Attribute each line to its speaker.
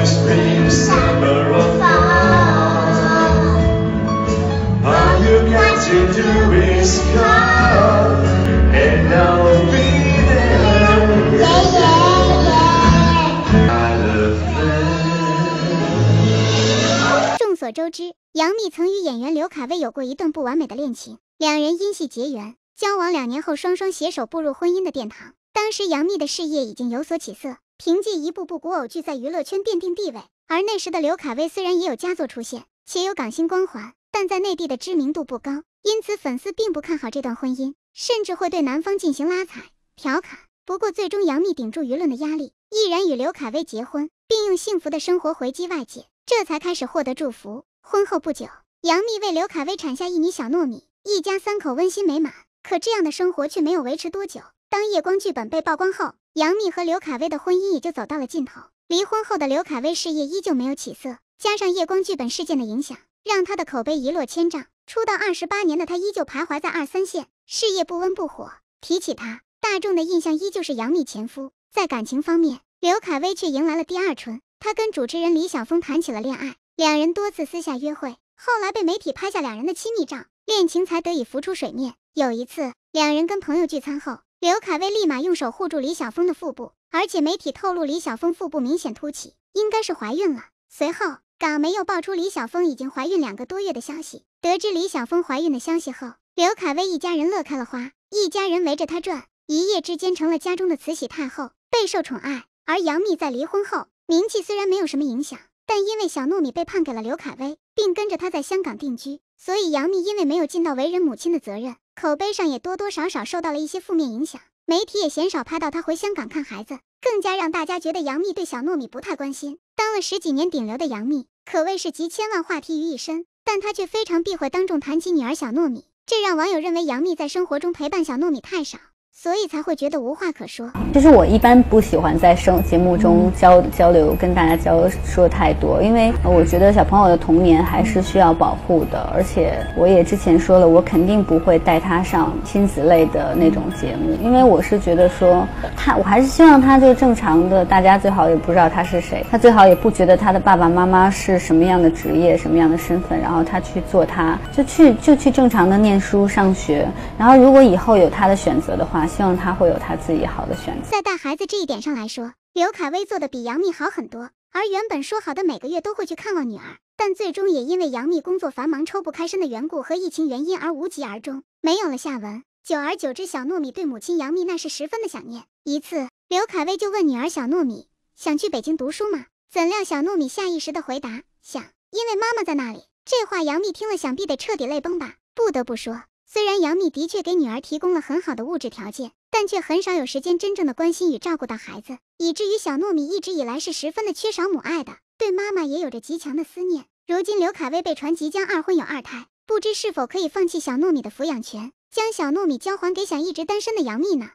Speaker 1: spring, summer or fall. All you got to do is call, and I'll be there.
Speaker 2: Yeah, yeah, yeah.
Speaker 1: I love them.
Speaker 2: 众所周知，杨幂曾与演员刘恺威有过一段不完美的恋情，两人因戏结缘，交往2年后双双携手步入婚姻的殿堂。当时杨幂的事业已经有所起色，凭借一部部古偶剧在娱乐圈奠定地位。而那时的刘恺威虽然也有佳作出现，且有港星光环，但在内地的知名度不高，因此粉丝并不看好这段婚姻，甚至会对男方进行拉踩、调侃。不过最终杨幂顶住舆论的压力，毅然与刘恺威结婚，并用幸福的生活回击外界，这才开始获得祝福。婚后不久，杨幂为刘恺威产下一女小糯米，一家3口温馨美满。可这样的生活却没有维持多久。当夜光剧本被曝光后，杨幂和刘恺威的婚姻也就走到了尽头。离婚后的刘恺威事业依旧没有起色，加上夜光剧本事件的影响，让他的口碑一落千丈。出道28年的他依旧徘徊在2、3线，事业不温不火。提起他，大众的印象依旧是杨幂前夫。在感情方面，刘恺威却迎来了第2春，他跟主持人李晓峰谈起了恋爱，两人多次私下约会，后来被媒体拍下两人的亲密照，恋情才得以浮出水面。有一次，两人跟朋友聚餐后，刘恺威立马用手护住李晓峰的腹部，而且媒体透露李晓峰腹部明显凸起，应该是怀孕了。随后，港媒又爆出李晓峰已经怀孕2个多月的消息。得知李晓峰怀孕的消息后，刘恺威一家人乐开了花，一家人围着他转，一夜之间成了家中的慈禧太后，备受宠爱。而杨幂在离婚后，名气虽然没有什么影响，但因为小糯米被判给了刘恺威，并跟着他在香港定居，所以杨幂因为没有尽到为人母亲的责任，口碑上也多多少少受到了一些负面影响。媒体也鲜少拍到她回香港看孩子，更加让大家觉得杨幂对小糯米不太关心。当了10几年顶流的杨幂，可谓是集千万话题于一身，但她却非常避讳当众谈起女儿小糯米，这让网友认为杨幂在生活中陪伴小糯米太少，所以才会觉得无话可说。
Speaker 3: 其实我一般不喜欢在节目中交流，跟大家说太多，因为我觉得小朋友的童年还是需要保护的，而且我也之前说了，我肯定不会带他上亲子类的那种节目，因为我是觉得说我还是希望他就正常的，大家最好也不知道他是谁，他最好也不觉得他的爸爸妈妈是什么样的职业、什么样的身份，然后他去做就去正常的念书上学，然后如果以后有他的选择的话，希望他会有他自己好的选择。
Speaker 2: 在带孩子这一点上来说，刘恺威做的比杨幂好很多。而原本说好的每个月都会去看望女儿，但最终也因为杨幂工作繁忙抽不开身的缘故和疫情原因而无疾而终，没有了下文。久而久之，小糯米对母亲杨幂那是十分的想念。一次，刘恺威就问女儿小糯米想去北京读书吗？怎料小糯米下意识的回答想，因为妈妈在那里。这话杨幂听了想必得彻底泪崩吧。不得不说，虽然杨幂的确给女儿提供了很好的物质条件，但却很少有时间真正的关心与照顾到孩子，以至于小糯米一直以来是十分的缺少母爱的，对妈妈也有着极强的思念。如今刘恺威被传即将2婚有2胎，不知是否可以放弃小糯米的抚养权，将小糯米交还给想一直单身的杨幂呢？